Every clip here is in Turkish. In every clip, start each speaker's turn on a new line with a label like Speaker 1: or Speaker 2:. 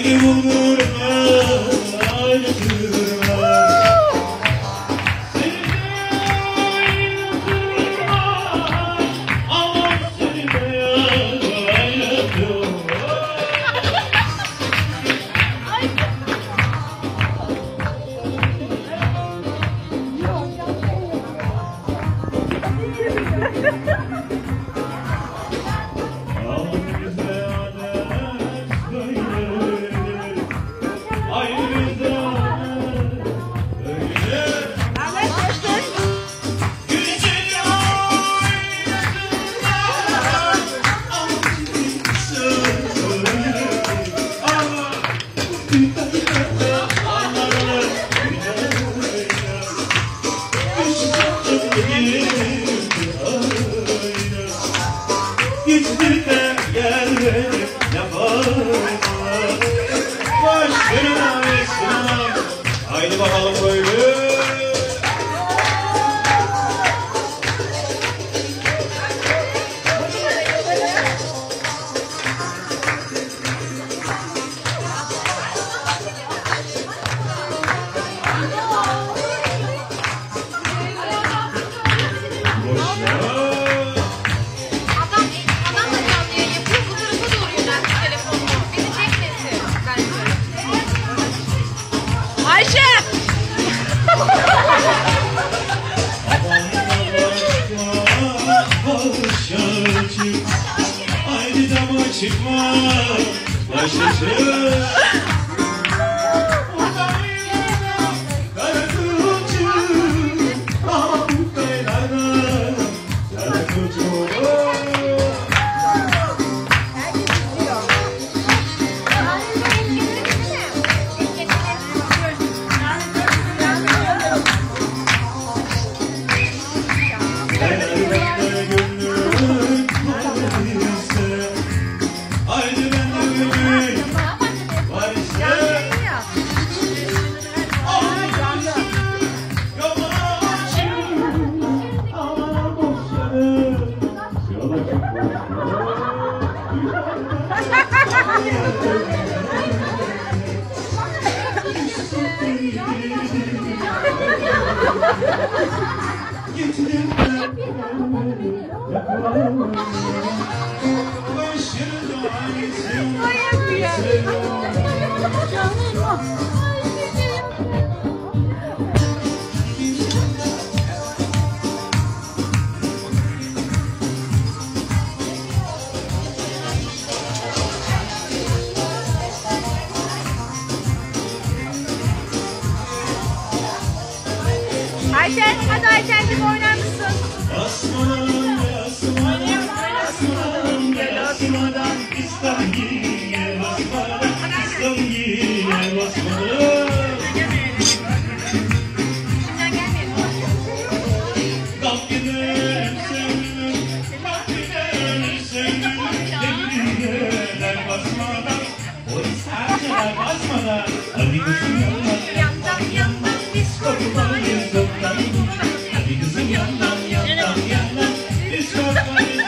Speaker 1: Gittir de gel beni yapar. Başına esnaf. Haydi bakalım böyle. Haydi dama çıkma, başlasın. Kara kılıcı, ah beylana, kara kılıcı.
Speaker 2: Ayşen, hadi Ayşen'cim oynar mısın?
Speaker 1: Asmadan, asmadan, asmadan, gel asmadan, İstanbul, gel asmadan, İstanbul, gel asmadan. Kalk gidelim sevgilim, kalk gidelim sevgilim, demliyeler basmadan, polis harcalar basmadan, hadi kızım yandan, yandan, yandan, biz korkmayız. Hadi kızım yandan, yandan, yandan, biz korkmayız.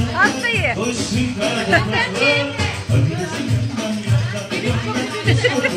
Speaker 2: Hastayı.